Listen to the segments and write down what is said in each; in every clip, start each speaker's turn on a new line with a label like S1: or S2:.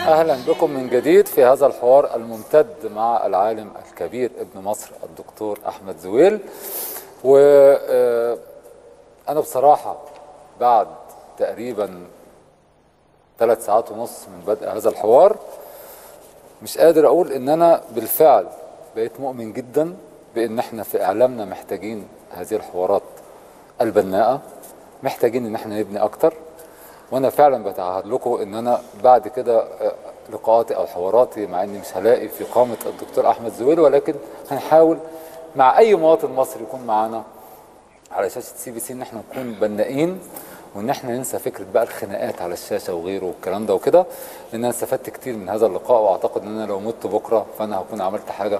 S1: أهلا بكم من جديد في هذا الحوار الممتد مع العالم الكبير ابن مصر الدكتور أحمد زويل. وأنا بصراحة بعد تقريبا 3 ساعات ونص من بدء هذا الحوار مش قادر أقول إن أنا بالفعل بقيت مؤمن جدا بإن احنا في إعلامنا محتاجين هذه الحوارات البناءة، محتاجين إن احنا نبني أكتر. وانا فعلا بتعهد لكم ان انا بعد كده لقاءاتي او حواراتي، مع اني مش هلاقي في قامه الدكتور احمد زويل، ولكن هنحاول مع اي مواطن مصري يكون معانا على شاشه CBC ان احنا نكون بنائين، وان احنا ننسى فكره بقى الخناقات على الشاشه وغيره والكلام ده وكده. لان انا استفدت كتير من هذا اللقاء، واعتقد ان انا لو مت بكره فانا هكون عملت حاجه،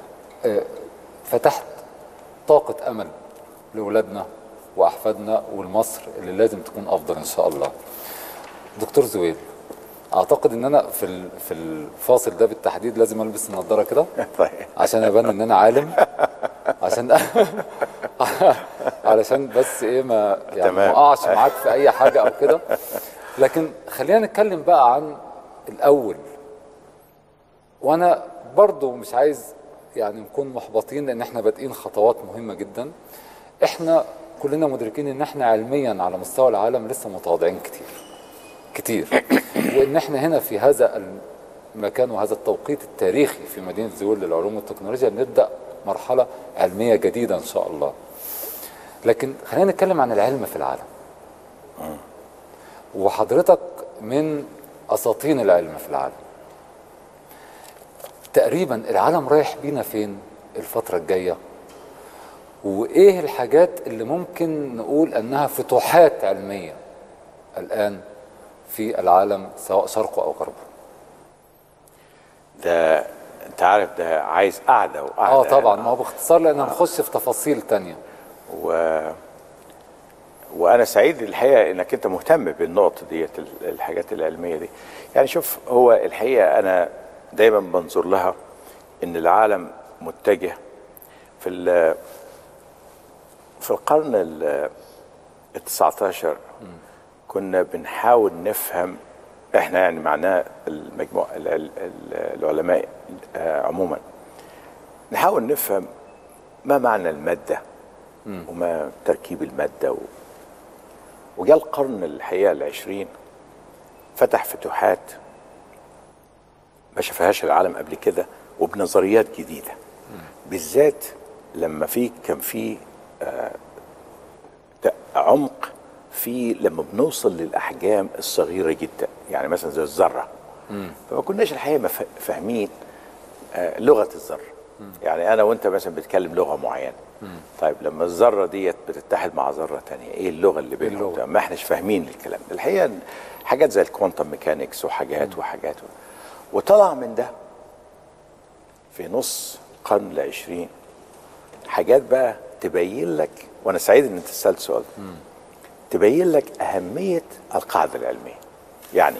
S1: فتحت طاقه امل لاولادنا واحفادنا والمصر اللي لازم تكون افضل ان شاء الله. دكتور زويل، اعتقد ان انا في الفاصل ده بالتحديد لازم البس النضاره كده عشان ابان ان انا عالم، عشان علشان بس ايه ما يعني ما اقعش معاك في اي حاجه او كده. لكن خلينا نتكلم بقى عن الاول، وانا برضو مش عايز يعني نكون محبطين لان احنا بادئين خطوات مهمه جدا. احنا كلنا مدركين ان احنا علميا على مستوى العالم لسه متواضعين كتير وان احنا هنا في هذا المكان وهذا التوقيت التاريخي في مدينه زويل للعلوم والتكنولوجيا بنبدا مرحله علميه جديده ان شاء الله. لكن خلينا نتكلم عن العلم في العالم، وحضرتك من اساطين العلم في العالم. تقريبا العالم رايح بينا فين الفتره الجايه؟ وايه الحاجات اللي ممكن نقول انها فتوحات علميه الان في العالم سواء شرقه او غربه؟
S2: ده انت عارف ده عايز قعده وقعده.
S1: طبعا، ما هو باختصار لان هنخش في تفاصيل تانية.
S2: وانا سعيد الحقيقه انك انت مهتم بالنقطه ديت، الحاجات العلميه دي. يعني شوف، هو الحقيقه انا دايما بنظر لها ان العالم متجه في القرن ال19 كنا بنحاول نفهم احنا، يعني معناه المجموعه العلماء عموما، نحاول نفهم ما معنى الماده وما تركيب الماده وجاء القرن الحقيقه ال20 فتح فتوحات ما شافهاش العالم قبل كده وبنظريات جديده، بالذات لما كان في عمق في لما بنوصل للاحجام الصغيره جدا، يعني مثلا زي الذره. فما كناش الحقيقه فاهمين لغه الذره. يعني انا وانت مثلا بتتكلم لغه معينه، طيب لما الذره ديت بتتحد مع ذره ثانيه ايه اللغه اللي بينهم؟ ما احناش فاهمين الكلام ده. الحقيقه حاجات زي الكوانتم ميكانيكس وحاجات وطلع من ده في نص القرن ال20 حاجات بقى تبين لك، وانا سعيد ان انت سالت السؤال، تبين لك اهميه القاعده العلميه. يعني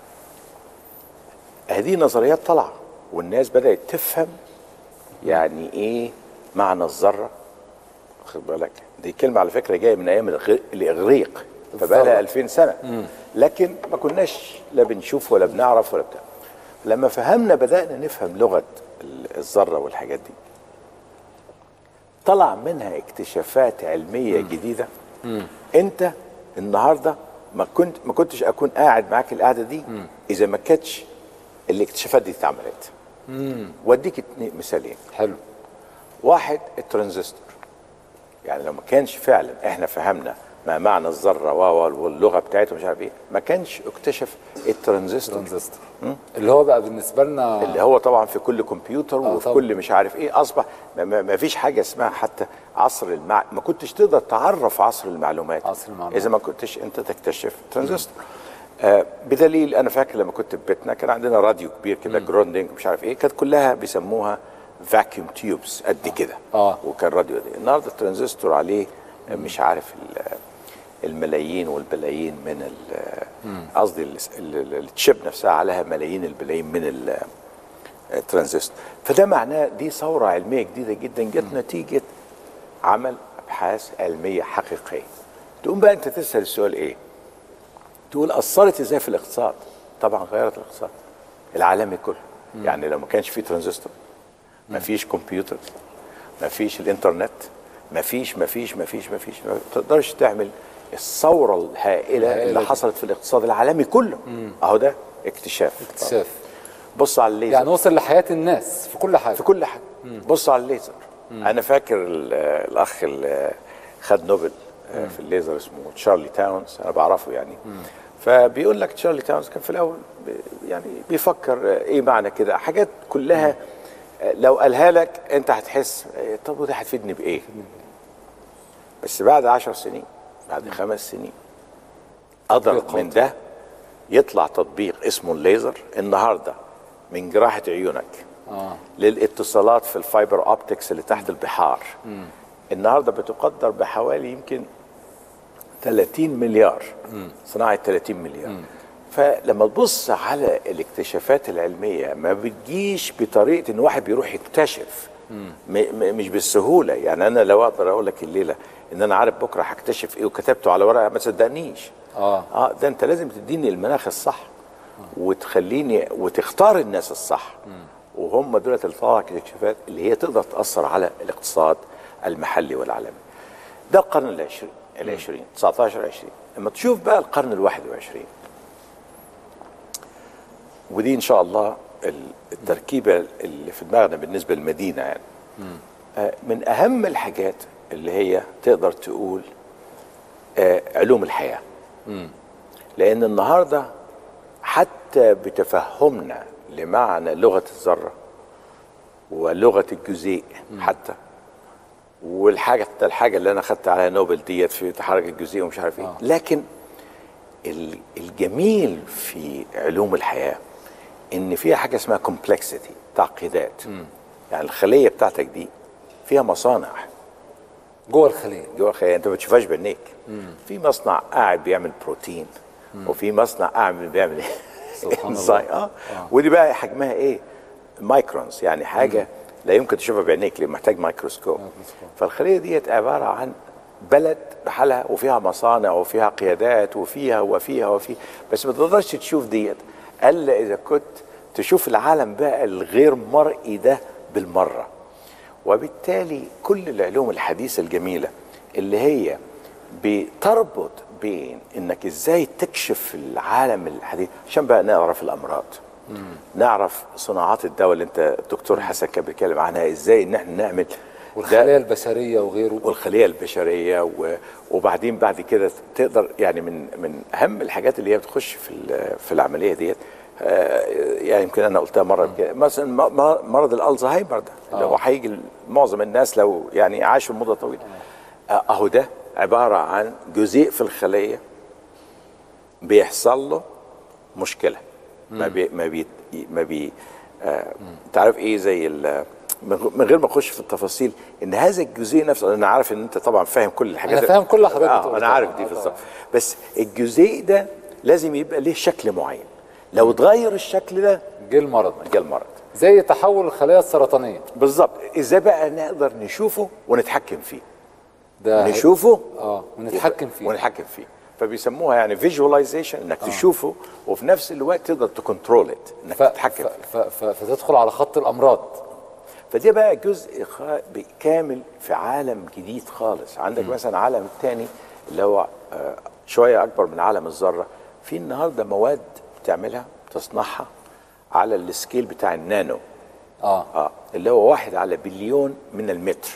S2: هذه نظريات طالعه والناس بدات تفهم يعني ايه معنى الذره. واخد بالك؟ دي كلمه على فكره جايه من ايام الاغريق، فبقى لها 2000 سنه. لكن ما كناش لا بنشوف ولا بنعرف ولا بتاع. لما فهمنا بدانا نفهم لغه الذره والحاجات دي، طلع منها اكتشافات علميه جديده. انت النهارده ما كنتش اكون قاعد معاك القعده دي اذا ما كانتش الاكتشافات دي اتعملت. واديك مثالين.
S1: حلو.
S2: واحد، الترانزستور. يعني لو ما كانش فعلا احنا فهمنا ما معنى الذره واللغه بتاعته مش عارف ايه، ما كانش اكتشف الترانزستور.
S1: اللي هو بقى بالنسبه لنا،
S2: اللي هو طبعا في كل كمبيوتر وفي كل مش عارف ايه، اصبح ما فيش حاجه اسمها حتى عصر ما كنتش تقدر تعرف عصر المعلومات اذا ما كنتش انت تكتشف ترانزستور. بدليل انا فاكر لما كنت في بيتنا كان عندنا راديو كبير كده جروندنج مش عارف ايه، كانت كلها بيسموها فاكيوم تيوبس قد كده. وكان راديو دي. النهارده الترانزستور عليه مش عارف الملايين والبلايين من قصدي التشيب نفسها عليها ملايين البلايين من الترانزستور. فده معناه دي ثوره علميه جديده جدا جت نتيجه عمل ابحاث علميه حقيقيه. تقوم بقى انت تسال السؤال ايه؟ تقول اثرت ازاي في الاقتصاد؟ طبعا غيرت الاقتصاد. العالمي كله. يعني لو ما كانش فيه ترانزستور، ما فيش كمبيوتر، ما فيش الانترنت، ما تقدرش تعمل الثوره الهائله اللي حصلت في الاقتصاد العالمي كله. اهو ده اكتشاف. بص على الليزر،
S1: يعني وصل لحياه الناس في كل حاجه.
S2: بص على الليزر. انا فاكر الاخ اللي خد نوبل في الليزر اسمه تشارلي تاونز، انا بعرفه يعني. فبيقول لك تشارلي تاونز كان في الاول يعني بيفكر ايه معنى كده، حاجات كلها لو قالها لك انت هتحس طب وده هتفيدني بايه؟ بس بعد 10 سنين، بعد 5 سنين، قدر من ده يطلع تطبيق اسمه الليزر. النهارده من جراحه عيونك للاتصالات في الفايبر اوبتكس اللي تحت البحار، النهارده بتقدر بحوالي يمكن 30 مليار، صناعه 30 مليار. فلما تبص على الاكتشافات العلميه ما بتجيش بطريقه ان واحد بيروح يكتشف، مش بالسهوله. يعني انا لو اقدر اقول لك الليله ان انا عارف بكره هكتشف ايه وكتبته على ورقه ما تصدقنيش. ده انت لازم تديني المناخ الصح وتخليني وتختار الناس الصح، وهم دول اللي طلعوا الاكتشافات اللي هي تقدر تاثر على الاقتصاد المحلي والعالمي. ده القرن العشرين 19 20. لما تشوف بقى القرن ال21، ودي ان شاء الله التركيبه اللي في دماغنا بالنسبه للمدينه يعني، من اهم الحاجات اللي هي تقدر تقول علوم الحياه. لان النهارده حتى بتفهمنا لمعنى لغه الذره ولغه الجزيء حتى، والحاجه اللي انا خدت عليها نوبل ديت في تحرك الجزيء ومش عارف ايه. لكن الجميل في علوم الحياه ان فيها حاجه اسمها كومبلكسيتي، تعقيدات. يعني الخليه بتاعتك دي فيها مصانع
S1: جوه الخليه
S2: انت ما بتشوفهاش بعينيك. في مصنع قاعد بيعمل بروتين، وفي مصنع قاعد بيعمل
S1: سبحان الله.
S2: ودي بقى حجمها ايه؟ مايكرونز، يعني حاجه لا يمكن تشوفها بعينيك، اللي محتاج مايكروسكوب. فالخليه ديت عباره عن بلد بحالها وفيها مصانع وفيها قيادات وفيها بس ما تقدرش تشوف ديت الا اذا كنت تشوف العالم بقى الغير مرئي ده بالمره. وبالتالي كل العلوم الحديثه الجميله اللي هي بتربط بين انك ازاي تكشف العالم الحديث عشان بقى نعرف الامراض، نعرف صناعات الدواء اللي انت الدكتور حسن كان بيتكلم عنها، ازاي ان احنا نعمل
S1: والخليه البشريه وغيره،
S2: والخليه البشريه وبعدين بعد كده تقدر يعني من اهم الحاجات اللي هي بتخش في العمليه ديت. يعني يمكن انا قلتها مره مثلا مرض الالزهايمر ده اللي هو هيجي معظم الناس لو يعني عاشوا مده طويله. اهو ده عباره عن جزيء في الخليه بيحصل له مشكله، ما بي تعرف ايه زي من غير ما اخش في التفاصيل ان هذا الجزيء نفسه، انا عارف ان انت طبعا فاهم كل الحاجات،
S1: انا فاهم كل حضرتك
S2: انا عارف دي بالظبط. بس الجزيء ده لازم يبقى ليه شكل معين، لو اتغير الشكل ده
S1: جه المرض. زي تحول الخلايا السرطانيه
S2: بالظبط. ازاي بقى نقدر نشوفه ونتحكم فيه؟
S1: ده
S2: نشوفه
S1: ونتحكم فيه.
S2: فبيسموها يعني فيجواليزيشن، انك تشوفه وفي نفس الوقت تقدر تكنترول انك تتحكم
S1: فتدخل على خط الامراض.
S2: فدي بقى جزء كامل في عالم جديد خالص. عندك مثلا عالم تاني اللي هو شويه اكبر من عالم الذره. في النهارده مواد بتعملها تصنعها على السكيل بتاع النانو، اللي هو 1 على بليون من المتر.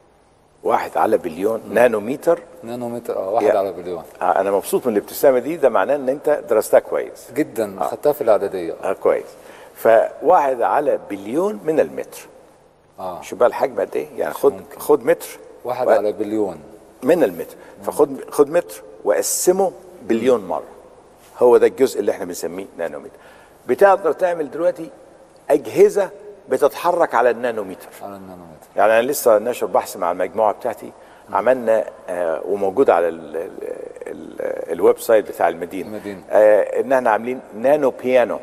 S2: 1 على بليون نانومتر.
S1: 1 على بليون.
S2: انا مبسوط من الابتسامه دي، ده معناه ان انت درستها كويس
S1: جدا. خدتها في الاعداديه.
S2: كويس. ف1 على بليون من المتر. شوف بقى الحجم قد ايه. يعني خد متر
S1: 1 على بليون
S2: من المتر، فخد متر وقسمه بليون مره. هو ده الجزء اللي احنا بنسميه نانومتر. بتقدر تعمل دلوقتي اجهزه بتتحرك على النانومتر. يعني انا لسه ناشر بحث مع المجموعه بتاعتي، عملنا وموجود على الويب سايت بتاع المدينه ان احنا عاملين نانو بيانو.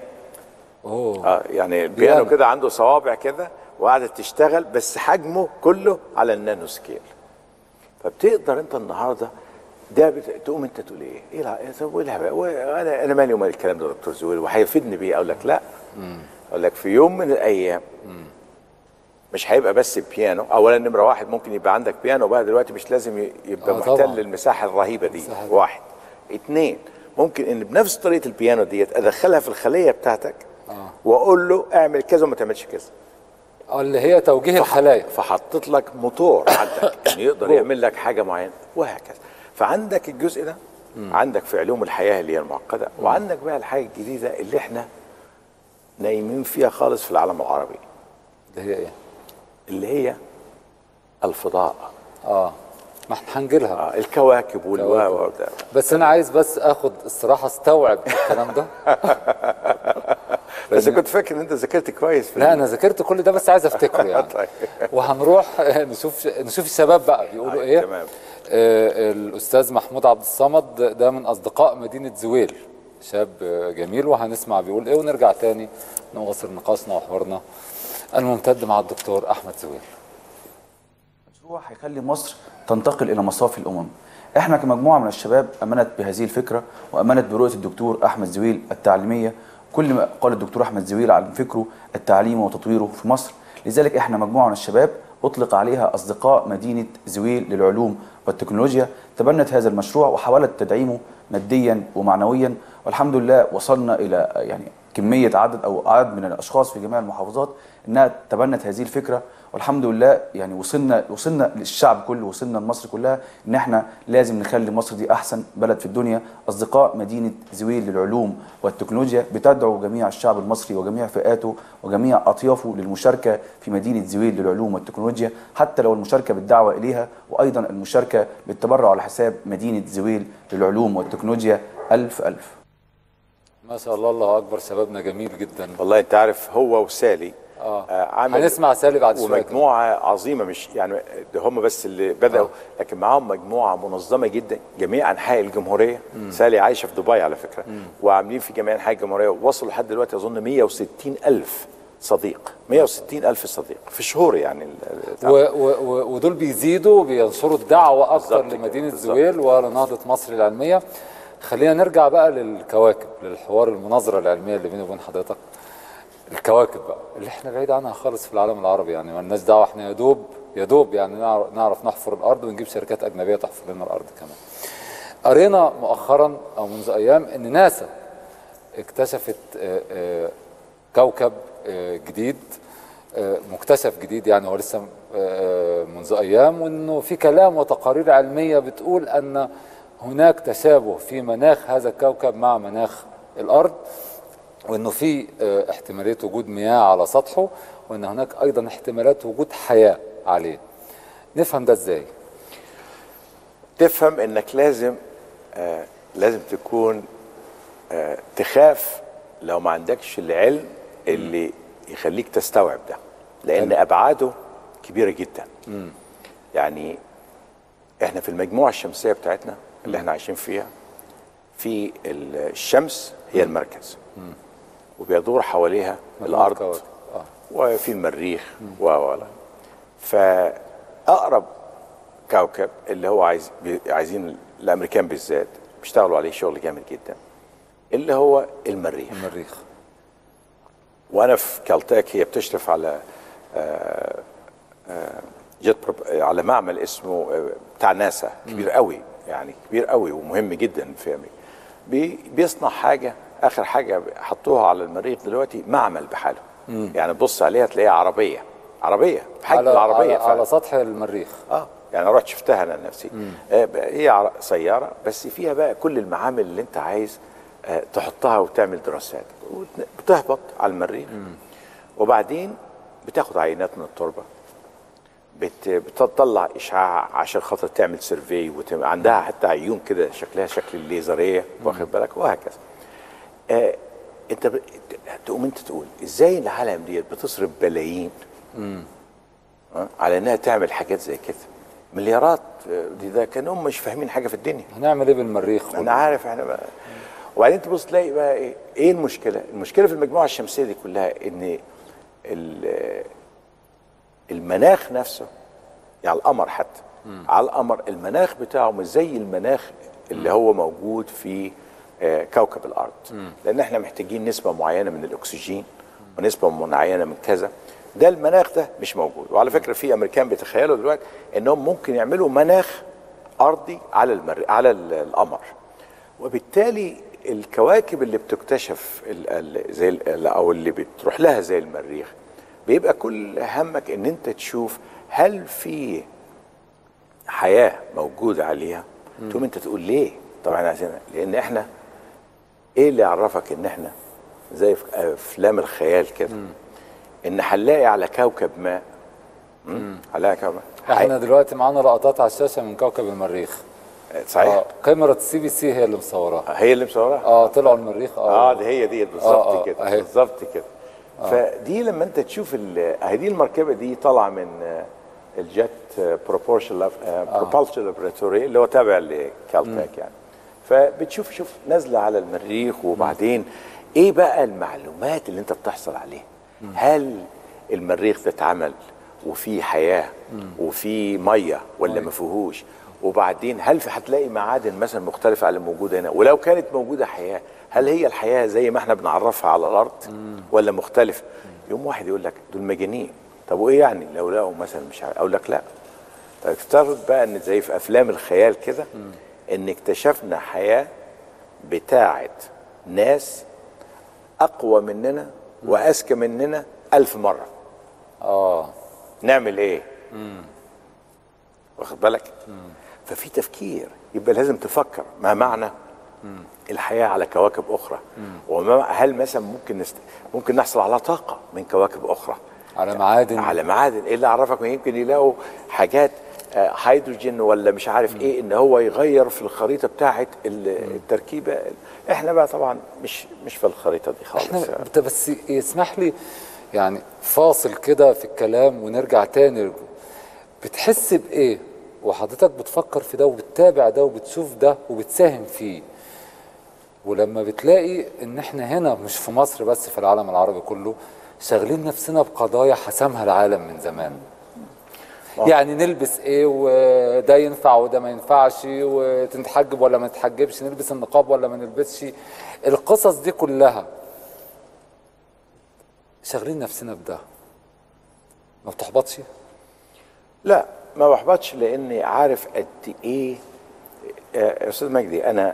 S2: يعني البيانو كده عنده صوابع كده وقعدت تشتغل، بس حجمه كله على النانو سكيل. فبتقدر انت النهارده ده تقوم انت تقول ايه؟ ايه الهبل؟ انا مالي ومال الكلام ده يا دكتور زويل وهيفيدني بيه؟ اقول لك لا، اقول لك في يوم من الايام مش هيبقى بس بيانو. اولا نمره واحد ممكن يبقى عندك بيانو بقى دلوقتي، مش لازم يبقى محتل المساحه الرهيبه دي. واحد. اتنين، ممكن ان بنفس طريقه البيانو ديت ادخلها في الخليه بتاعتك واقول له اعمل كذا وما تعملش كذا،
S1: اللي هي توجيه الخلايا.
S2: فحطيت لك موتور عندك انه يقدر يعمل لك حاجه معينه وهكذا. فعندك الجزء ده عندك في علوم الحياه اللي هي المعقده، وعندك بقى الحاجه الجديده اللي احنا نايمين فيها خالص في العالم العربي،
S1: اللي هي ايه؟
S2: اللي هي الفضاء.
S1: ما احنا هنجيلها.
S2: الكواكب والواو.
S1: بس انا عايز بس اخد استراحه استوعب الكلام ده.
S2: بس كنت فاكر ان انت ذاكرت كويس.
S1: لا انا ذاكرت كل ده بس عايز افتكره يعني.
S2: طيب.
S1: وهنروح نشوف الشباب بقى بيقولوا ايه.
S2: تمام.
S1: الاستاذ محمود عبد الصمد ده من اصدقاء مدينه زويل، شاب جميل، وهنسمع بيقول ايه ونرجع تاني نواصل نقاشنا وحوارنا الممتد مع الدكتور احمد زويل.
S3: مشروع هيخلي مصر تنتقل الى مصاف الامم. احنا كمجموعه من الشباب امنت بهذه الفكره وامنت برؤيه الدكتور احمد زويل التعليميه، كل ما قال الدكتور احمد زويل عن فكره التعليمي وتطويره في مصر. لذلك احنا مجموعه من الشباب اطلق عليها اصدقاء مدينه زويل للعلوم والتكنولوجيا، تبنت هذا المشروع وحاولت تدعيمه ماديا ومعنويا، والحمد لله وصلنا الى يعني كميه عدد من الاشخاص في جميع المحافظات انها تبنت هذه الفكره، والحمد لله يعني وصلنا للشعب كله، وصلنا لمصر كلها ان احنا لازم نخلي مصر دي احسن بلد في الدنيا. اصدقاء مدينه زويل للعلوم والتكنولوجيا بتدعو جميع الشعب المصري وجميع فئاته وجميع اطيافه للمشاركه في مدينه زويل للعلوم والتكنولوجيا، حتى لو المشاركه بالدعوه اليها، وايضا المشاركه بالتبرع على حساب مدينه زويل للعلوم والتكنولوجيا. الف الف
S1: ما شاء الله، الله اكبر، شبابنا جميل جدا
S2: والله. انت عارف هو وسالي
S1: هنسمع سالي بعد شويه،
S2: ومجموعه عظيمه، مش يعني ده هم بس اللي بداوا لكن معاهم مجموعه منظمه جدا جميع انحاء الجمهوريه. سالي عايشه في دبي على فكره، وعاملين في جميع انحاء الجمهوريه، ووصلوا لحد دلوقتي اظن 160,000 صديق، 160,000 صديق في شهور يعني.
S1: ودول بيزيدوا وبينشروا الدعوه اكثر لمدينه زويل ولنهضه مصر العلميه. خلينا نرجع بقى للكواكب، للحوار المناظره العلميه اللي بيني وبين حضرتك. الكواكب بقى اللي احنا بعيد عنها خالص في العالم العربي، يعني مالناش دعوه، احنا يا دوب يعني نعرف نحفر الارض ونجيب شركات اجنبيه تحفر لنا الارض كمان. قرينا مؤخرا او منذ ايام ان ناسا اكتشفت كوكب جديد، مكتشف جديد يعني، هو لسه منذ ايام، وانه في كلام وتقارير علميه بتقول ان هناك تشابه في مناخ هذا الكوكب مع مناخ الارض، وانه في احتماليه وجود مياه على سطحه، وان هناك ايضا احتمالات وجود حياه عليه. نفهم ده ازاي؟
S2: تفهم انك لازم تكون تخاف لو ما عندكش العلم اللي يخليك تستوعب ده، لان ابعاده كبيره جدا. يعني احنا في المجموعه الشمسيه بتاعتنا اللي احنا عايشين فيها، في الشمس هي المركز وبيدور حواليها الارض وفي المريخ فاقرب كوكب اللي هو عايزين الامريكان بالذات بيشتغلوا عليه شغل جامد جدا، اللي هو المريخ. وانا في كالتاك، هي بتشرف على على معمل اسمه بتاع ناسا، كبير قوي يعني، كبير قوي ومهم جدا في امريكا. بيصنع حاجه، اخر حاجه حطوها على المريخ دلوقتي معمل بحاله. يعني تبص عليها تلاقيها عربيه بحجم العربيه
S1: على سطح المريخ.
S2: يعني رحت شفتها انا نفسي. هي سياره بس فيها بقى كل المعامل اللي انت عايز تحطها وتعمل دراسات، وبتهبط على المريخ وبعدين بتاخد عينات من التربه، بتطلع اشعاع عشان خاطر تعمل سيرفي، عندها حتى عيون كده شكلها شكل الليزريه، واخد بالك، وهكذا. انت تقوم تقول ازاي العالم ديت بتصرف بلايين على انها تعمل حاجات زي كده، مليارات ده كانهم مش فاهمين حاجه في الدنيا.
S1: هنعمل ايه بالمريخ؟
S2: انا عارف احنا بقى. وبعدين تبص تلاقي بقى ايه المشكله؟ المشكله في المجموعه الشمسيه دي كلها ان المناخ نفسه، يعني القمر حتى على القمر المناخ بتاعه مش زي المناخ اللي هو موجود في كوكب الارض، لان احنا محتاجين نسبه معينه من الاكسجين ونسبه معينه من كذا. ده المناخ ده مش موجود. وعلى فكره في امريكان بيتخيلوا دلوقتي انهم ممكن يعملوا مناخ ارضي على على القمر، وبالتالي الكواكب اللي بتكتشف زي او اللي بتروح لها زي المريخ بيبقى كل همك ان انت تشوف هل في حياه موجوده عليها. تقوم انت تقول ليه؟ طبعا عايزينها لان احنا ايه اللي يعرفك ان احنا زي في افلام الخيال كده ان هنلاقي على كوكب ما على كوكب
S1: احنا دلوقتي معانا لقطات على الشاشه من كوكب المريخ.
S2: صحيح.
S1: كاميرا الCBC هي اللي مصوراها.
S2: هي اللي مصوراها.
S1: طلعوا المريخ.
S2: ده هي دي بالظبط كده. بالظبط كده. فدي لما انت تشوف دي المركبه دي طالعه من الجيت بروبولشن لابوراتوري اللي هو تابع لكالتك يعني. فبتشوف نازله على المريخ، وبعدين ايه بقى المعلومات اللي انت بتحصل عليها؟ هل المريخ ده اتعمل وفي حياه وفي ميه ولا ما فيهوش؟ وبعدين هل هتلاقي معادن مثلا مختلفه عن اللي موجوده هنا؟ ولو كانت موجوده حياه، هل هي الحياه زي ما احنا بنعرفها على الارض ولا مختلفه؟ يوم واحد يقول لك دول مجانين. طب وايه يعني لو لقوا مثلا مش عارف؟ اقول لك لا. طب افترض بقى ان زي في افلام الخيال كده ان اكتشفنا حياه بتاعت ناس اقوى مننا واذكى مننا 1000 مره. نعمل ايه؟ واخد بالك؟ ففي تفكير. يبقى لازم تفكر ما معنى الحياه على كواكب اخرى، هل مثلا ممكن نحصل على طاقه من كواكب اخرى،
S1: على معادن.
S2: ايه اللي عرفك؟ ما يمكن يلاقوا حاجات هيدروجين ولا مش عارف ايه، ان هو يغير في الخريطه بتاعه التركيبه. احنا بقى طبعا مش في الخريطه دي خالص.
S1: احنا بس يسمح لي يعني فاصل كده في الكلام ونرجع تاني. بتحس بايه وحضرتك بتفكر في ده وبتتابع ده وبتشوف ده وبتساهم فيه، ولما بتلاقي ان احنا هنا مش في مصر بس، في العالم العربي كله شاغلين نفسنا بقضايا حسمها العالم من زمان؟ يعني نلبس ايه، وده ينفع وده ما ينفعش، وتتحجب ولا ما تتحجبش، نلبس النقاب ولا ما نلبسش، القصص دي كلها شاغلين نفسنا بده. ما بتحبطش؟
S2: لا ما بحبطش، لاني عارف قد ايه يا استاذ مجدي. انا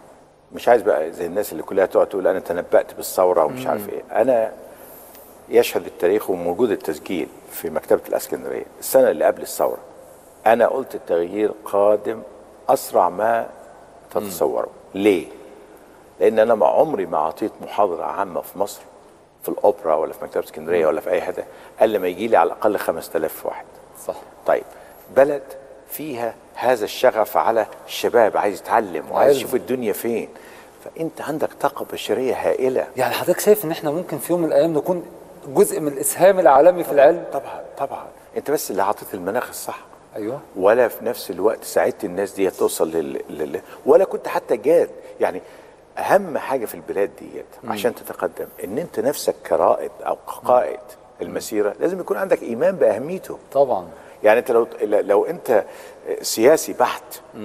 S2: مش عايز بقى زي الناس اللي كلها تقعد تقول انا تنبأت بالثوره ومش عارف ايه. انا يشهد التاريخ وموجود التسجيل في مكتبه الاسكندريه السنه اللي قبل الثوره، انا قلت التغيير قادم اسرع ما تتصوروا. ليه؟ لان انا عمري ما اعطيت محاضره عامه في مصر في الاوبرا ولا في مكتبه اسكندريه ولا في اي حته الا لما يجي لي على الاقل 5000 واحد.
S1: صح.
S2: طيب بلد فيها هذا الشغف على الشباب عايز يتعلم وعايز يشوف الدنيا فين، فانت عندك طاقه بشريه هائله.
S1: يعني حضرتك شايف ان احنا ممكن في يوم من الايام نكون جزء من الاسهام العالمي في العلم؟
S2: طبعا انت بس اللي عطيت المناخ الصح.
S1: ايوه.
S2: ولا في نفس الوقت ساعدت الناس دي توصل ولا كنت حتى جاد. يعني اهم حاجه في البلاد ديت عشان تتقدم ان انت نفسك كرائد او قائد المسيره لازم يكون عندك ايمان باهميته.
S1: طبعا.
S2: يعني انت لو انت سياسي بحت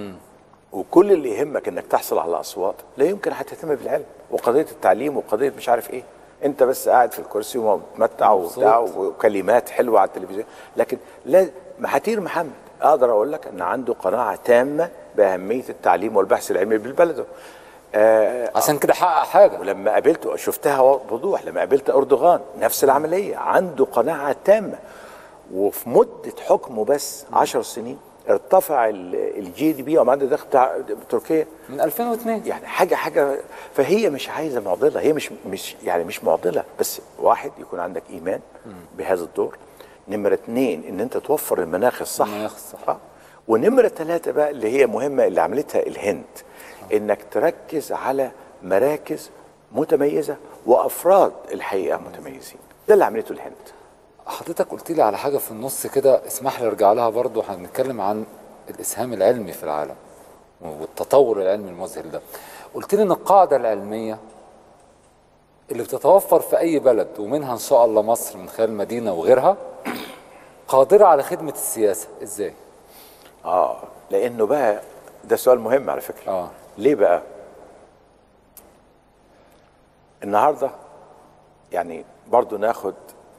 S2: وكل اللي يهمك انك تحصل على اصوات، لا يمكن هتهتم بالعلم وقضيه التعليم وقضيه مش عارف ايه. انت بس قاعد في الكرسي ومتمتع وبتاع وكلمات حلوه على التلفزيون، لكن لا. محاتير محمد اقدر اقول لك ان عنده قناعه تامه باهميه التعليم والبحث العلمي ببلده.
S1: عشان كده حقق حاجه.
S2: ولما قابلته شفتها بوضوح، لما قابلت اردوغان نفس العمليه، عنده قناعه تامه. وفي مده حكمه بس 10 سنين ارتفع الGDP او معدل الدخل بتاع تركيا
S1: من 2002.
S2: يعني حاجه. فهي مش عايزه معضله، هي مش معضله، بس واحد يكون عندك ايمان بهذا الدور. نمره 2 ان انت توفر المناخ الصح. ونمره 3 بقى اللي هي مهمه اللي عملتها الهند، انك تركز على مراكز متميزه وافراد الحقيقه متميزين. ده اللي عملته الهند.
S1: حضرتك قلت لي على حاجه في النص كده، اسمح لي ارجع لها برضو. هنتكلم عن الاسهام العلمي في العالم والتطور العلمي المذهل ده. قلت لي ان القاعده العلميه اللي بتتوفر في اي بلد، ومنها ان شاء الله مصر من خلال المدينه وغيرها، قادره على خدمه السياسه. ازاي؟
S2: لانه بقى ده سؤال مهم على فكره. ليه بقى؟ النهارده يعني برضو ناخد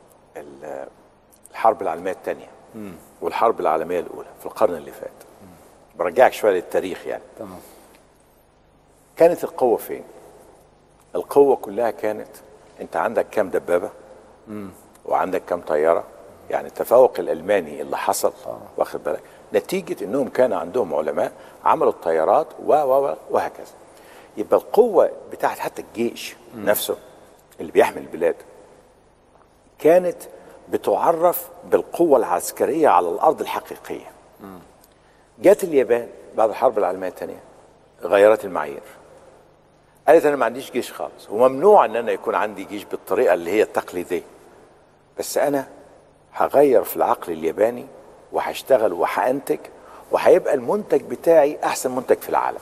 S2: الحرب العالمية الثانية والحرب العالمية الأولى في القرن اللي فات. برجعك شوية للتاريخ يعني.
S1: تمام.
S2: كانت القوة فين؟ القوة كلها كانت انت عندك كام دبابة وعندك كام طيارة. يعني التفوق الألماني اللي حصل واخد بالك نتيجة انهم كان عندهم علماء عملوا الطيارات وهكذا. يبقى القوة بتاعت حتى الجيش نفسه اللي بيحمي البلاد كانت بتعرف بالقوة العسكرية على الأرض الحقيقية. جات اليابان بعد الحرب العالمية الثانية غيرت المعايير. قالت أنا ما عنديش جيش خالص وممنوع أن أنا يكون عندي جيش بالطريقة اللي هي التقليدية، بس أنا هغير في العقل الياباني وهشتغل وهأنتج وهيبقى المنتج بتاعي أحسن منتج في العالم.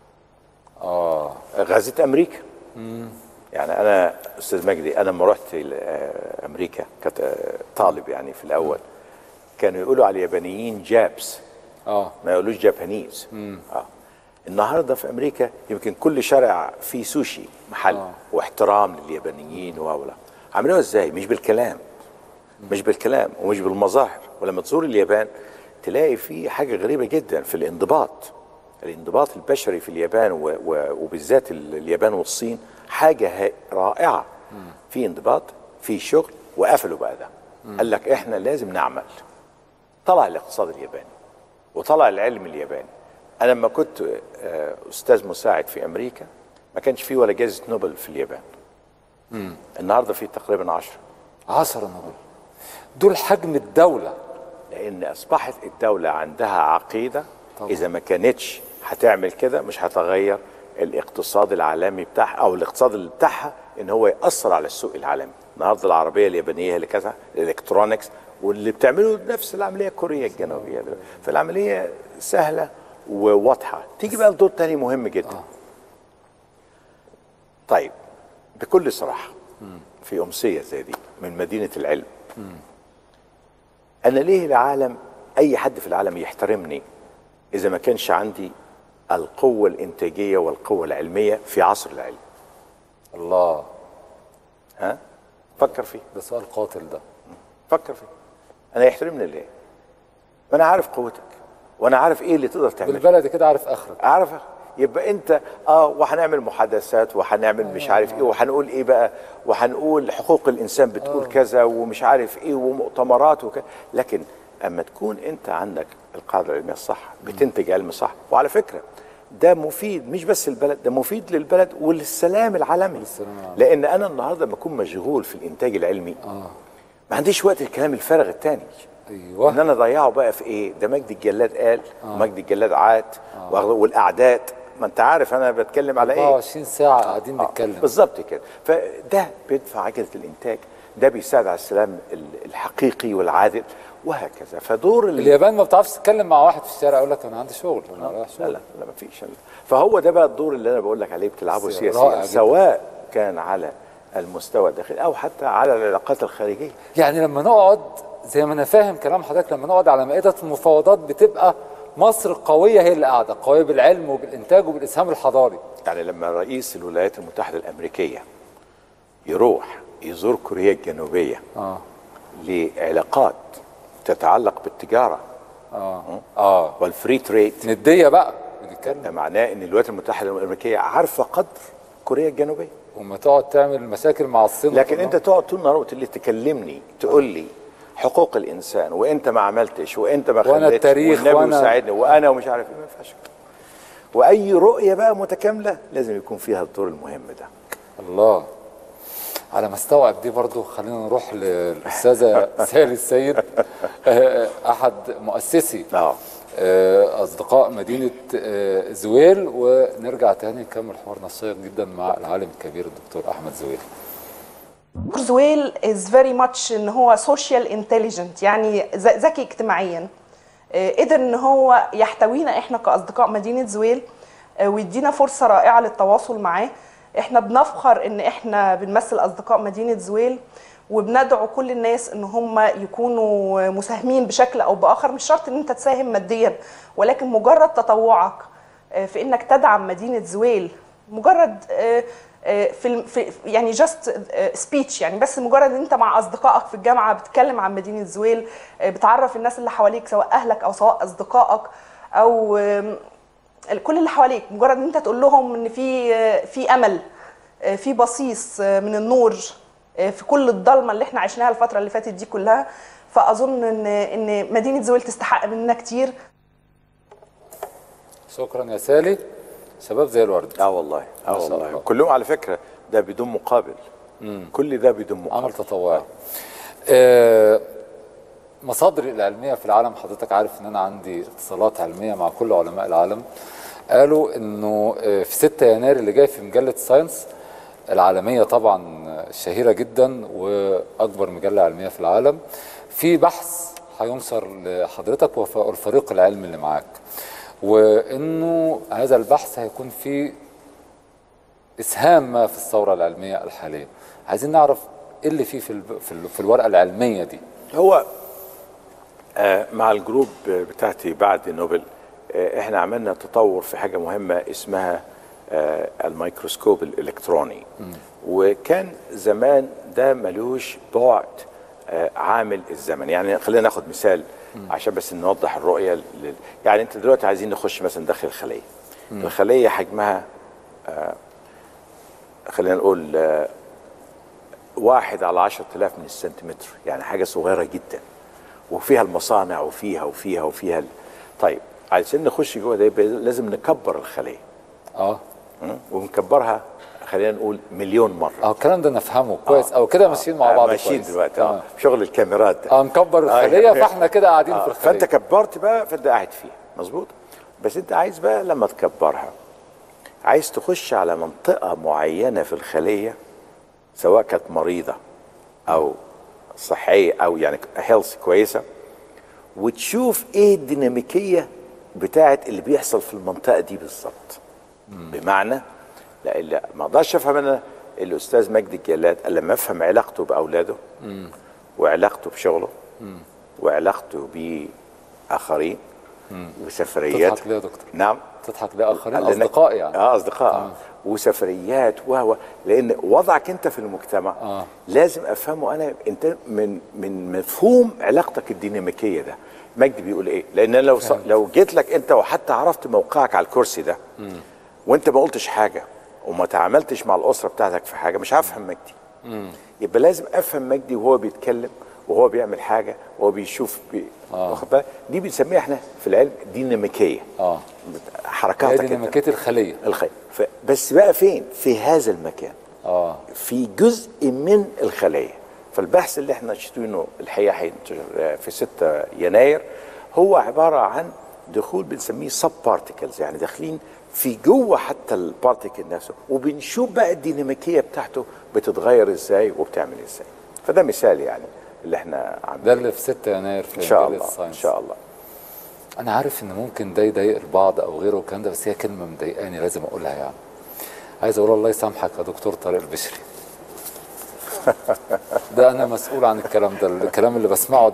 S2: غزت أمريكا. يعني أنا أستاذ مجدي أنا لما رحت أمريكا كنت طالب يعني في الأول كانوا يقولوا على اليابانيين جابس ما يقولوش جابانيز. النهارده في امريكا يمكن كل شارع فيه سوشي محل واحترام لليابانيين ولا عملوها ازاي؟ مش بالكلام مش بالكلام ومش بالمظاهر. ولما تزور اليابان تلاقي في حاجه غريبه جدا في الانضباط البشري في اليابان وبالذات اليابان والصين حاجه رائعه. في انضباط في شغل وقفلوا بقى ده. قال لك احنا لازم نعمل. طلع الاقتصاد الياباني وطلع العلم الياباني. أنا لما كنت أستاذ مساعد في أمريكا ما كانش فيه ولا جائزة نوبل في اليابان. النهاردة فيه تقريبا
S1: 10 نوبل. دول حجم الدولة.
S2: لأن أصبحت الدولة عندها عقيدة طبعا. إذا ما كانتش هتعمل كده مش هتغير الاقتصاد العالمي بتاعها أو الاقتصاد اللي بتاعها إن هو يأثر على السوق العالمي. النهاردة العربية اليابانية اللي كذا الإلكترونيكس واللي بتعمله نفس العملية كوريا الجنوبية. فالعملية سهلة وواضحة. تيجي بقى لدور تاني مهم جدا. طيب بكل صراحة في أمسية زي دي من مدينة العلم أنا ليه العالم أي حد في العالم يحترمني إذا ما كانش عندي القوة الإنتاجية والقوة العلمية في عصر العلم؟
S1: الله.
S2: فكر فيه.
S1: ده سؤال قاتل ده.
S2: فكر فيه. أنا يحترمني ليه؟ ما أنا عارف قوتك وانا عارف ايه اللي تقدر تعمله.
S1: بالبلد كده عارف اخرك.
S2: عارف يبقى انت وهنعمل محادثات وهنعمل مش عارف ايه وهنقول ايه بقى وهنقول حقوق الانسان بتقول كذا ومش عارف ايه ومؤتمرات وكذا. لكن اما تكون انت عندك القاعده العلميه الصح بتنتج علم صح. وعلى فكره ده مفيد مش بس البلد ده مفيد للبلد وللسلام العالمي. لان انا النهارده بكون مشغول في الانتاج العلمي ما عنديش وقت الكلام الفارغ الثاني.
S1: ايوه.
S2: ان انا اضيعه بقى في ايه؟ ده مجدي الجلاد قال ومجدي الجلاد عاد والاعداد. ما انت عارف انا بتكلم على ايه؟
S1: 24 ساعه قاعدين نتكلم.
S2: بالظبط كده. فده بيدفع عجله الانتاج. ده بيساعد على السلام الحقيقي والعادل وهكذا. فدور
S1: اليابان ما بتعرفش تتكلم مع واحد في الشارع يقول لك انا عندي شغل انا رايح شغل.
S2: لا ما فيش. فهو ده بقى الدور اللي انا بقول لك عليه بتلعبه سياسيا سواء كان على المستوى الداخلي او حتى على العلاقات الخارجيه.
S1: يعني لما نقعد زي ما انا فاهم كلام حضرتك لما نقعد على مائده المفاوضات بتبقى مصر قويه هي اللي قاعده قويه بالعلم وبالانتاج وبالاسهام الحضاري.
S2: يعني لما رئيس الولايات المتحده الامريكيه يروح يزور كوريا الجنوبيه لعلاقات تتعلق بالتجاره والفري تريد
S1: نديه بقى
S2: بنتكلم. ده معناه ان الولايات المتحده الامريكيه عارفه قدر كوريا الجنوبيه.
S1: وما تقعد تعمل مشاكل مع الصين.
S2: لكن انت تقعد طول النهار اللي تكلمني تقول لي حقوق الانسان وانت ما عملتش وانت ما خليتش
S1: وانا التاريخ
S2: والنبي يساعدني وانا ومش عارف ايه. ما ينفعش. واي رؤيه بقى متكامله لازم يكون فيها الدور المهم ده.
S1: الله. على ما استوعب دي برضو خلينا نروح للاستاذه سالي السيد احد مؤسسي اصدقاء مدينه زويل ونرجع تاني نكمل حوارنا الشيق جدا مع العالم الكبير الدكتور احمد زويل.
S4: زويل is very much ان هو social intelligent يعني ذكي اجتماعيا. قدر ان هو يحتوينا احنا كاصدقاء مدينه زويل ويدينا فرصه رائعه للتواصل معاه. احنا بنفخر ان احنا بنمثل اصدقاء مدينه زويل وبندعو كل الناس ان هم يكونوا مساهمين بشكل او باخر. مش شرط ان انت تساهم ماديا ولكن مجرد تطوعك في انك تدعم مدينه زويل مجرد في يعني جاست سبيتش، يعني بس مجرد ان انت مع اصدقائك في الجامعه بتتكلم عن مدينه زويل، بتعرف الناس اللي حواليك سواء اهلك او سواء اصدقائك او كل اللي حواليك، مجرد ان انت تقول لهم ان في امل، في بصيص من النور في كل الضلمه اللي احنا عشناها الفتره اللي فاتت دي كلها. فاظن ان مدينه زويل تستحق مننا كتير.
S1: شكرا يا سالي. شباب زي الورد.
S2: والله والله كلهم على فكره ده بدون مقابل. كل ده بدون مقابل،
S1: عمل تطوعي. مصادري العلميه في العالم، حضرتك عارف ان انا عندي اتصالات علميه مع كل علماء العالم، قالوا انه في 6 يناير اللي جاي في مجله ساينس العالميه طبعا الشهيره جدا واكبر مجله علميه في العالم، في بحث هينشر لحضرتك والفريق العلمي اللي معاك، وانه هذا البحث هيكون فيه اسهام ما في الثوره العلميه الحاليه. عايزين نعرف ايه اللي فيه في الورقه العلميه دي.
S2: هو مع الجروب بتاعتي بعد نوبل احنا عملنا تطور في حاجه مهمه اسمها الميكروسكوب الالكتروني. وكان زمان ده ملوش بعد عامل الزمن. يعني خلينا ناخد مثال عشان بس نوضح الرؤيه. يعني انت دلوقتي عايزين نخش مثلا داخل الخليه. الخليه حجمها خلينا نقول 1 على 10,000 من السنتيمتر، يعني حاجه صغيره جدا، وفيها المصانع وفيها طيب عشان نخش جوه ده لازم نكبر الخليه. ونكبرها خلينا نقول مليون مره.
S1: الكلام ده نفهمه كويس او كده ماشيين مع بعض
S2: ماشيين دلوقتي شغل الكاميرات ده.
S1: نكبر الخليه فاحنا كده قاعدين في الخليه.
S2: فانت كبرت بقى فانت قاعد فيها مظبوط. بس انت عايز بقى لما تكبرها عايز تخش على منطقه معينه في الخليه، سواء كانت مريضه او صحيه او يعني هيلث كويسه، وتشوف ايه الديناميكيه بتاعت اللي بيحصل في المنطقه دي بالظبط. بمعنى لا ما اقدرش افهم انا الاستاذ مجدي الجلاد الا لما افهم علاقته باولاده وعلاقته بشغله وعلاقته باخرين وسفريات.
S1: تضحك ليه يا دكتور؟
S2: نعم
S1: تضحك ليه؟ اخرين اصدقاء يعني.
S2: اصدقاء وسفريات لان وضعك انت في المجتمع لازم افهمه انا انت من مفهوم علاقتك الديناميكيه ده. مجدي بيقول ايه؟ لان انا لو جيت لك انت وحتى عرفت موقعك على الكرسي ده وانت ما قلتش حاجه وما تعاملتش مع الاسره بتاعتك في حاجه مش هفهم مجدي. يبقى لازم افهم مجدي وهو بيتكلم وهو بيعمل حاجه وهو بيشوف واخد بالك. دي بنسميها احنا في العلم ديناميكيه. حركاتك
S1: ديناميكيه الخليه.
S2: بس بقى فين؟ في هذا المكان. في جزء من الخليه. فالبحث اللي احنا شايفينه الحقيقه في 6 يناير هو عباره عن دخول بنسميه سب بارتيكلز، يعني داخلين في جوه حتى البارتيكل نفسه، وبنشوف بقى الديناميكيه بتاعته بتتغير ازاي وبتعمل ازاي. فده مثال يعني اللي احنا عاملينه.
S1: ده اللي في 6 يناير في
S2: ان شاء الله
S1: الساينس.
S2: ان شاء الله.
S1: انا عارف ان ممكن ده يضايق البعض او غيره والكلام ده، بس هي كلمه مضايقاني لازم اقولها. يعني عايز اقول الله يسامحك يا دكتور طارق البشري. ده انا مسؤول عن الكلام ده. الكلام اللي بسمعه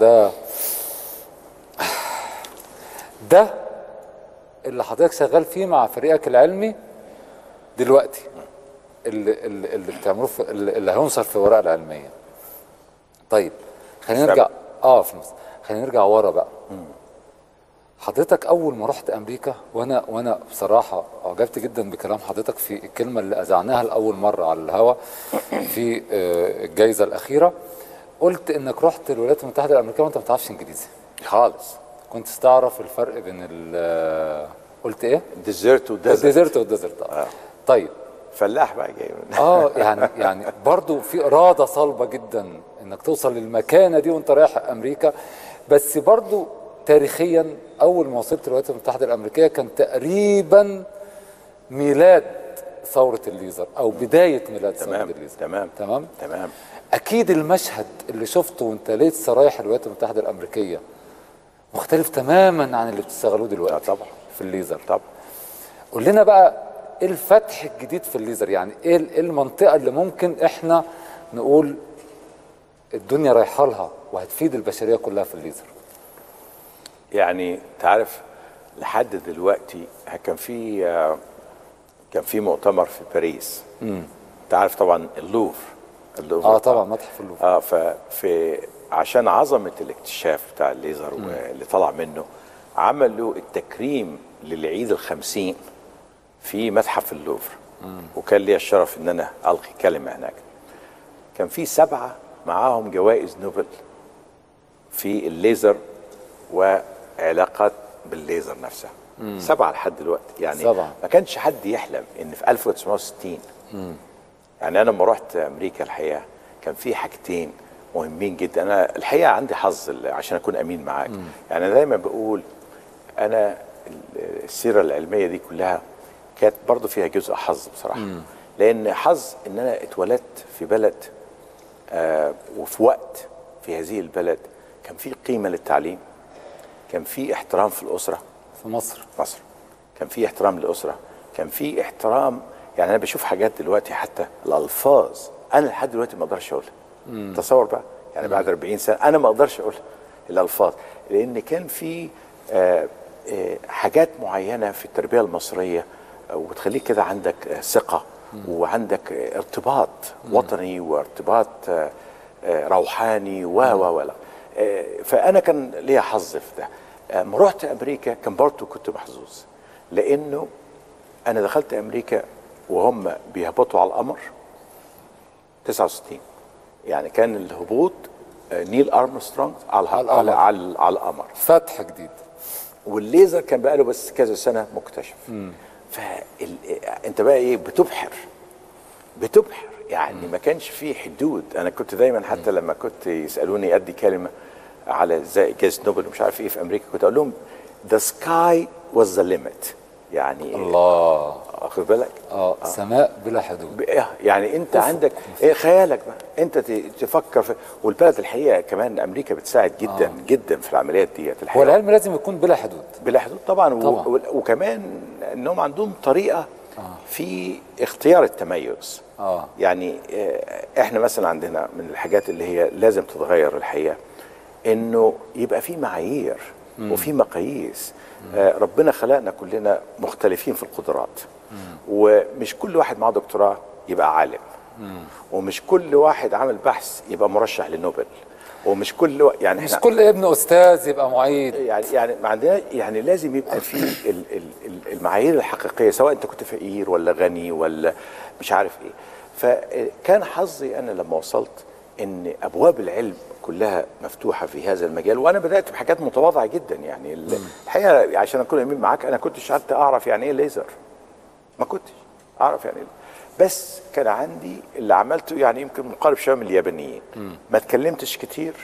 S1: ده اللي حضرتك شغال فيه مع فريقك العلمي دلوقتي، اللي بتعملوه اللي هينشر في الورقه العلميه. طيب خلينا نرجع في مصر. خلينا نرجع ورا بقى. حضرتك اول ما رحت امريكا وانا بصراحه اعجبت جدا بكلام حضرتك في الكلمه اللي اذعناها لاول مره على الهواء في الجائزه الاخيره. قلت انك رحت الولايات المتحده الامريكيه وانت ما بتعرفش انجليزي
S2: خالص.
S1: كنت تعرف الفرق بين قلت ايه؟
S2: الديزرت والديزرت.
S1: طيب
S2: فلاح بقى جاي من
S1: يعني برضو في اراده صلبه جدا انك توصل للمكانه دي وانت رايح امريكا. بس برضو تاريخيا اول ما وصلت الولايات المتحده الامريكيه كان تقريبا ميلاد ثوره الليزر او بدايه ميلاد ثوره الليزر.
S2: تمام.
S1: اكيد المشهد اللي شفته وانت لسه رايح الولايات المتحده الامريكيه مختلف تماما عن اللي بتشتغلوه دلوقتي.
S2: طبعا
S1: في الليزر.
S2: طبعا.
S1: قول لنا بقى ايه الفتح الجديد في الليزر؟ يعني ايه المنطقه اللي ممكن احنا نقول الدنيا رايحه لها وهتفيد البشريه كلها في الليزر؟
S2: يعني تعرف لحد دلوقتي كان في مؤتمر في باريس انت عارف طبعا اللوفر
S1: طبعا متحف اللوفر.
S2: ففي عشان عظمه الاكتشاف بتاع الليزر واللي طلع منه، عملوا التكريم للعيد ال50 في متحف اللوفر. وكان لي الشرف ان انا القي كلمه هناك. كان في 7 معاهم جوائز نوبل في الليزر وعلاقات بالليزر نفسها. 7 لحد دلوقتي يعني.
S1: 7
S2: ما كانش حد يحلم ان في 1960 يعني انا لما رحت امريكا الحقيقه كان في حاجتين مهمين جدا. انا الحقيقه عندي حظ عشان اكون امين معاك. يعني انا دايما بقول انا السيره العلميه دي كلها كانت برضو فيها جزء حظ بصراحه. لان حظ ان انا اتولدت في بلد وفي وقت في هذه البلد كان في قيمه للتعليم، كان في احترام في الاسره.
S1: في مصر
S2: كان في احترام للاسره، كان في احترام. يعني انا بشوف حاجات دلوقتي حتى الالفاظ انا لحد دلوقتي ما اقدرش اقولها. تصور بقى يعني بعد 40 سنه انا ما اقدرش اقولها الالفاظ، لان كان في حاجات معينه في التربيه المصريه وبتخليك كده عندك ثقه وعندك ارتباط وطني وارتباط روحاني ولا. فانا كان ليا حظ في ده. لما رحت امريكا كان برضه كنت محظوظ، لانه انا دخلت امريكا وهم بيهبطوا على القمر 69. يعني كان الهبوط نيل ارمسترونج على القمر،
S1: فتح جديد.
S2: والليزر كان بقى له بس كذا سنه مكتشف. فانت بقى ايه بتبحر يعني. ما كانش فيه حدود. انا كنت دايما حتى لما كنت يسالوني ادي كلمه على زي جائزه نوبل ومش عارف ايه في امريكا، كنت اقول لهم the sky was the limit. يعني
S1: الله،
S2: واخد بالك؟
S1: سماء بلا حدود.
S2: يعني انت عندك خيالك بقى، انت تفكر في. والبلد الحقيقه كمان امريكا بتساعد جدا جدا في العمليات ديت الحقيقه.
S1: والعلم لازم يكون بلا حدود.
S2: بلا حدود طبعا. وكمان انهم عندهم طريقه في اختيار التميز. يعني احنا مثلا عندنا من الحاجات اللي هي لازم تتغير الحقيقه انه يبقى في معايير وفي مقاييس. ربنا خلقنا كلنا مختلفين في القدرات، ومش كل واحد معاه دكتوراه يبقى عالم، ومش كل واحد عامل بحث يبقى مرشح لنوبل، ومش كل يعني
S1: مش كل ابن استاذ يبقى معيد.
S2: يعني ما عندنا يعني لازم يبقى في المعايير الحقيقيه، سواء انت كنت فقير ولا غني ولا مش عارف ايه. فكان حظي انا لما وصلت ان ابواب العلم كلها مفتوحه في هذا المجال. وانا بدات بحاجات متواضعه جدا يعني. الحقيقه عشان اكون امين معاك انا كنتش حتى اعرف يعني ايه ليزر، ما كنتش اعرف يعني إيه. بس كان عندي اللي عملته يعني يمكن مقارب شويه من اليابانيين. ما اتكلمتش كتير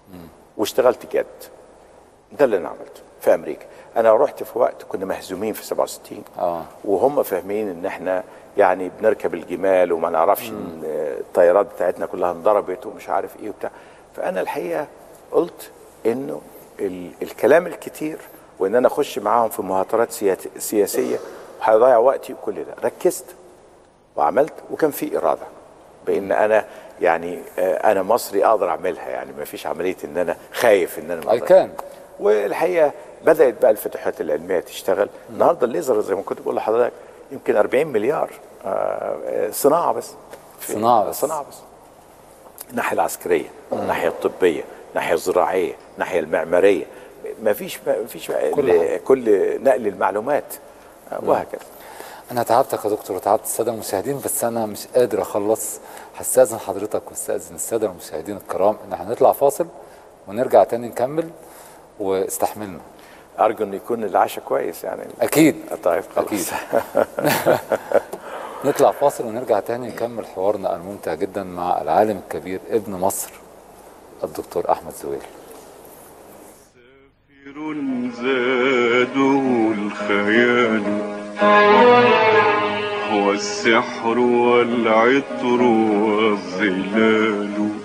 S2: واشتغلت جد. ده اللي انا عملته في امريكا. انا رحت في وقت كنا مهزومين في 67 وهم فاهمين ان احنا يعني بنركب الجمال وما نعرفش ان الطيارات بتاعتنا كلها انضربت ومش عارف ايه وبتاع. فانا الحقيقه قلت انه الكلام الكتير وان انا اخش معاهم في مهاترات سياسيه وهيضيع وقتي وكل ده. ركزت وعملت، وكان في اراده بان انا يعني انا مصري اقدر اعملها. يعني ما فيش عمليه ان انا خايف ان انا ما
S1: اقدرش.
S2: والحقيقه بدات بقى الفتوحات العلميه تشتغل. النهارده الليزر زي ما كنت بقول لحضرتك يمكن 40 مليار صناعه بس. صناعه بس. الناحيه العسكريه، الناحيه الطبيه، الناحيه الزراعيه، الناحيه المعماريه. ما فيش كل نقل المعلومات وهكذا.
S1: انا تعبتك يا دكتور وتعبت الساده المشاهدين، بس انا مش قادر اخلص. هستاذن حضرتك واستاذن الساده المشاهدين الكرام ان احنا هنطلع فاصل ونرجع تاني نكمل، واستحملنا.
S2: ارجو ان يكون العشاء كويس يعني.
S1: اكيد.
S2: طيب خلاص.
S1: أكيد. نطلع فاصل ونرجع تاني نكمل حوارنا الممتع جدا مع العالم الكبير ابن مصر الدكتور احمد زويل.
S5: سافر زاده الخيال هو السحر والعطر والظلال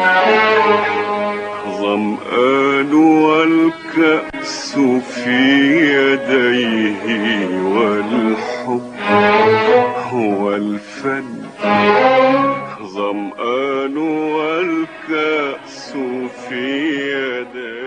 S5: ظمآن والكأس في يديه والحب هو الفن ظمآن والكأس في يديه